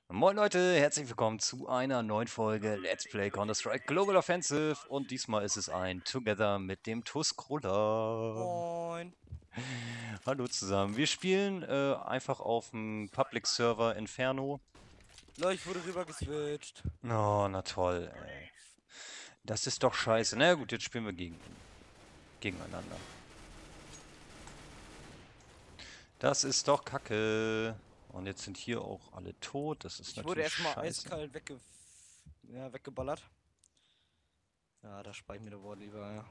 Moin Leute, herzlich willkommen zu einer neuen Folge Let's Play Counter-Strike Global Offensive und diesmal ist es ein Together mit dem Tuskroller. Moin. Hallo zusammen. Wir spielen einfach auf dem Public Server Inferno. Leute, ich wurde rüber geswitcht. Oh, na toll, ey. Das ist doch scheiße. Na gut, jetzt spielen wir gegeneinander. Das ist doch kacke. Und jetzt sind hier auch alle tot. Das ist Ich wurde natürlich erstmal scheiße. eiskalt weggeballert. Ja, da spare ich mir das Wort lieber, ja.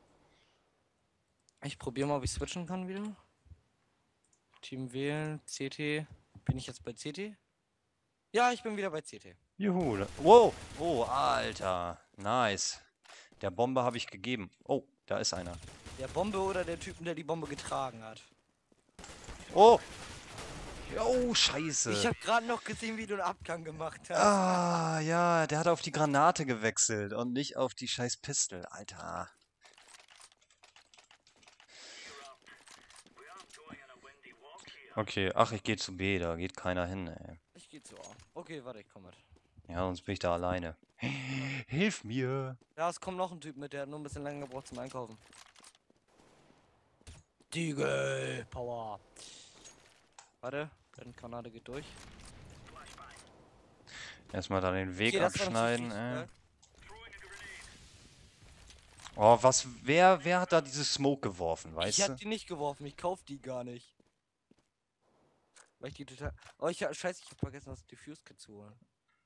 Ich probiere mal, ob ich switchen kann wieder. Team wählen, CT. Bin ich jetzt bei CT? Ja, ich bin wieder bei CT. Juhu. Wow. Oh, Alter. Nice. Der Bombe habe ich gegeben. Oh, da ist einer. Der Bombe oder der Typen, der die Bombe getragen hat? Oh! Oh, Ich scheiße. habe gerade noch gesehen, wie du einen Abgang gemacht hast. Ah, ja, der hat auf die Granate gewechselt und nicht auf die scheiß Pistol, Alter. Okay, ach, ich gehe zu B, da geht keiner hin, ey. Ich gehe zu A. Okay, warte, ich komme mit. Ja, sonst bin ich da alleine. Hilf mir! Ja, es kommt noch ein Typ mit, der hat nur ein bisschen länger gebraucht zum Einkaufen. Diegel, Power. Warte, Granate geht durch. Erstmal da den Weg Okay, das war abschneiden, natürlich ey. geil. Oh, wer hat da diese Smoke geworfen, Ich weißt hab du? die nicht geworfen, ich kauf die gar nicht. Weil ich die total. Oh, scheiße, ich hab vergessen, das Diffuse-Kit zu holen.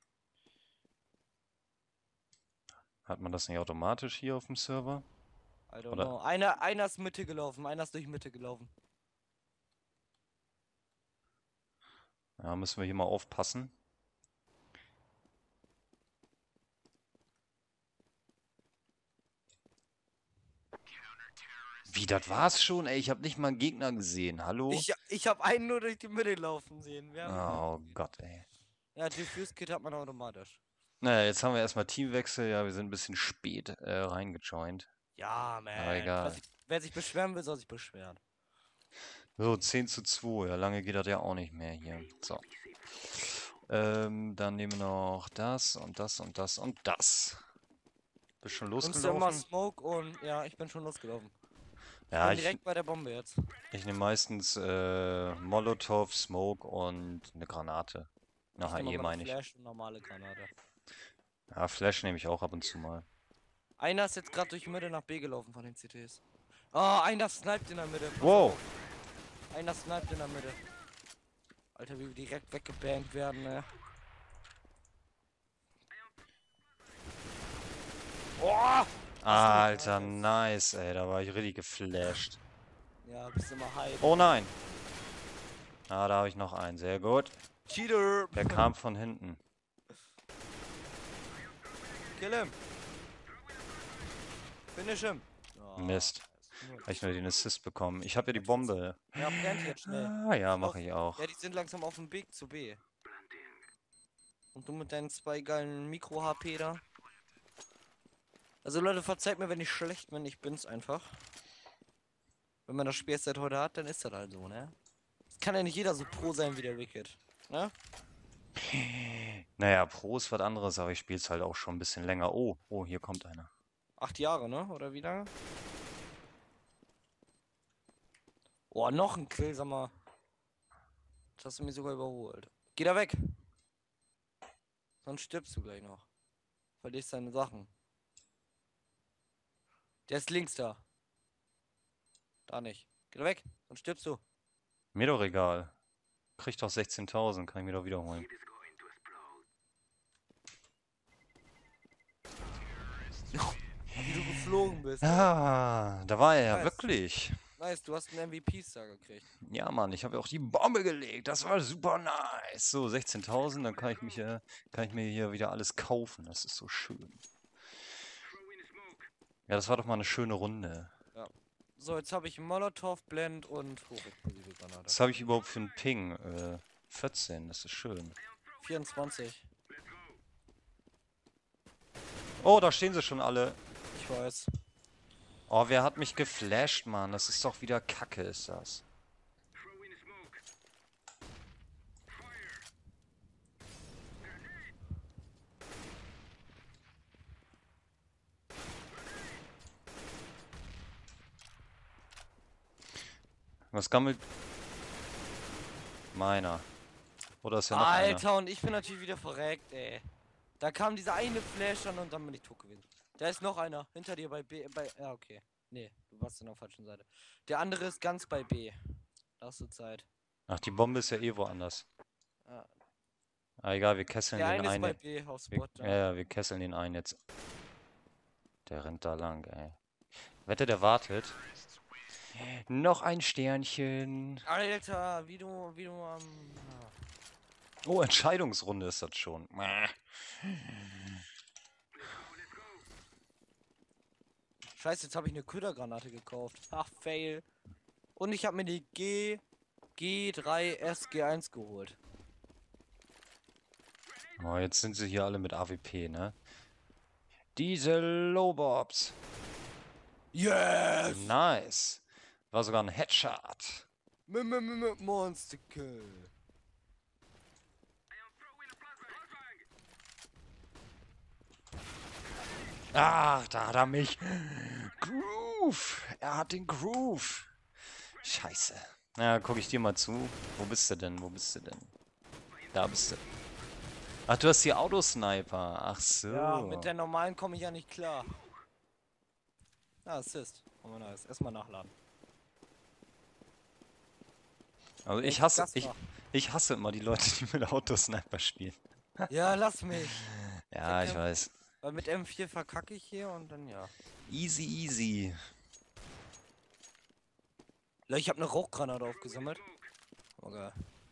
Hat man das nicht automatisch hier auf dem Server? I don't Oder? know. Einer ist Mitte gelaufen, einer ist durch Mitte gelaufen. Ja, müssen wir hier mal aufpassen. Wie, das war's schon? Ey, ich habe nicht mal einen Gegner gesehen. Hallo? Ich hab einen nur durch die Mitte laufen sehen. Oh Gott, ey. Ja, Diffuse-Kit hat man automatisch. Naja, jetzt haben wir erstmal Teamwechsel. Ja, wir sind ein bisschen spät reingejoint. Ja, Aber man. egal. Wer sich beschweren will, soll sich beschweren. So, 10:2. Ja, lange geht das ja auch nicht mehr hier. So. Dann nehmen wir noch das und das und das und das. Bist schon Nimmst du immer losgelaufen? Smoke und ja, ich bin schon losgelaufen. Ich Ja, bin direkt bei der Bombe jetzt. ich nehme meistens Molotov, Smoke und eine Granate. Eine Ich nehme HE mal eine meine ich. Flash und normale Granate. Ja, Flash nehme ich auch ab und zu mal. Einer ist jetzt gerade durch die Mitte nach B gelaufen von den CTs. Oh, einer sniped in der Mitte. Pass Wow! auf. Einer sniped in der Mitte. Alter, wie wir direkt weggebankt werden, ne? Oh! Alter, nice, ey. Da war ich richtig geflasht. Ja, bist immer hype. Oh nein! Ah, da habe ich noch einen. Sehr gut. Cheater! Der kam von hinten. Kill him! Finish him! Oh, Mist. nur Habe ich nur den Assist bekommen. Ich habe ja die Bombe. Ja, plant jetzt schnell. Ah, ja, mache ich auch. Ja, die sind langsam auf dem Weg zu B. Und du mit deinen zwei geilen Mikro-HP da. Also Leute, verzeiht mir, wenn ich schlecht bin, ich bin's einfach. Wenn man das Spiel jetzt seit heute hat, dann ist das halt so, ne? Es kann ja nicht jeder so pro sein wie der Wicked, ne? Naja, Pro ist was anderes, aber ich spiele es halt auch schon ein bisschen länger. Oh, oh, hier kommt einer. 8 Jahre, ne? Oder wie lange? Oh, noch ein Kill, sag mal. Das hast du mir sogar überholt. Geh da weg! Sonst stirbst du gleich noch. Verlierst deine Sachen. Der ist links da. Da nicht. Geh da weg, sonst stirbst du. Mir doch egal. Krieg doch 16.000, kann ich mir doch wiederholen. Wie du geflogen bist. Ey. Ah, da war er ja Nice. wirklich. Nice, du hast einen MVP-Star gekriegt. Ja, Mann, ich habe ja auch die Bombe gelegt. Das war super nice. So, 16.000, dann kann ich mir hier wieder alles kaufen. Das ist so schön. Ja, das war doch mal eine schöne Runde. Ja. So, jetzt habe ich Molotov, Blend und hochexplosive Granate. Was habe ich überhaupt für einen Ping? 14, das ist schön. 24. Oh, da stehen sie schon alle. Ich weiß. Oh, wer hat mich geflasht, Mann? Das ist doch wieder Kacke, ist das. Was gammelt? Meiner. Oder ist ja noch einer? Alter, und ich bin natürlich wieder verreckt, ey. Da kam dieser eine Flash an und dann bin ich tot gewesen. Da ist noch einer hinter dir bei B. Ja, okay. Nee, du warst dann auf der falschen Seite. Der andere ist ganz bei B. Da hast du Zeit. Ach, die Bombe ist ja eh woanders. Ja. Ah, egal, wir kesseln Der den eine ist bei einen. B auf Wir, Spot. ja, wir kesseln den einen jetzt. Der rennt da lang, ey. Wette, der wartet. Noch ein Sternchen. Alter, wie du am. Oh, Entscheidungsrunde ist das schon. Scheiße, jetzt habe ich eine Ködergranate gekauft. Ach, fail. Und ich habe mir die G3 SG1 geholt. Oh, jetzt sind sie hier alle mit AWP, ne? Diese Lowbobs. Yes! Nice. War sogar ein Headshot. Monster Kill. Ach, da hat er mich. Groove. Er hat den Groove. Scheiße. Na, guck ich dir mal zu. Wo bist du denn? Wo bist du denn? Da bist du. Ach, du hast die Autosniper. Ach so. Ja, mit der normalen komme ich ja nicht klar. Ah, Assist. Oh, nice. Erstmal nachladen. Also Welches ich hasse immer die Leute, die mit Autosniper spielen. Ja, lass mich. Ja, ich weiß. Weil mit M4 verkacke ich hier und dann ja. Easy, easy. Ich habe eine Rauchgranate aufgesammelt. Okay.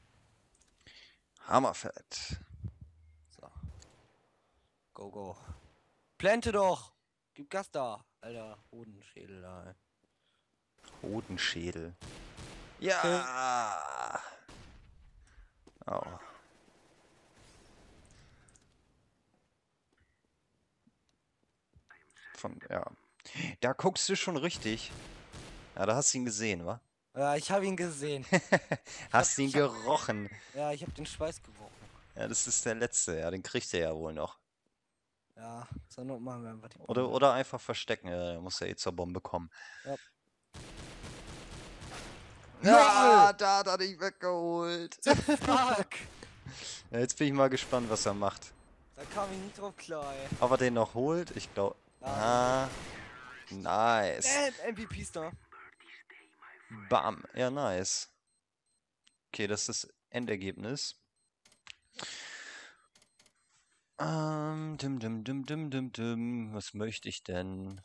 Hammerfett. So. Go, go. Plante doch! Gib Gas da! Alter, Hodenschädel da, ey. Hodenschädel. Ja! Oh. Ja. Da guckst du schon richtig. Ja, da hast du ihn gesehen, wa? Ja, ich habe ihn gesehen. Hast ihn gerochen. Ja, ich habe den Schweiß gerochen. Ja, das ist der letzte. Ja, den kriegt er ja wohl noch. Ja, so noch machen wir einfach die Bombe. Oder einfach verstecken. Ja, muss ja eh zur Bombe kommen. Ja. Ja, da hat er dich weggeholt. Fuck! Ja, jetzt bin ich mal gespannt, was er macht. Da kam ich nicht drauf klar, ey. Ob er den noch holt? Ich glaube. Ah, nice. MVPs da. Bam. Ja, nice. Okay, das ist das Endergebnis. Was möchte ich denn?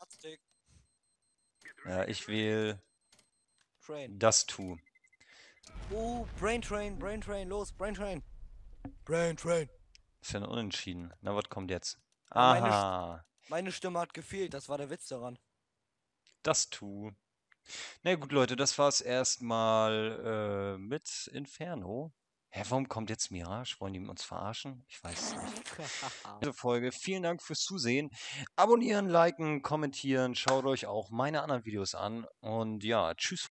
Ja, ich wähle Train. das Tu. Oh, Brain Train, los, Brain Train. Brain Train. Ist ja ein Unentschieden. Na, was kommt jetzt? Ja, Aha. Meine Stimme hat gefehlt, das war der Witz daran. Das Tu. Na gut, Leute, das war's erstmal mit Inferno. Hä, warum kommt jetzt Mirage? Wollen die uns verarschen? Ich weiß es nicht. Diese Folge. Vielen Dank fürs Zusehen. Abonnieren, liken, kommentieren. Schaut euch auch meine anderen Videos an. Und ja, tschüss.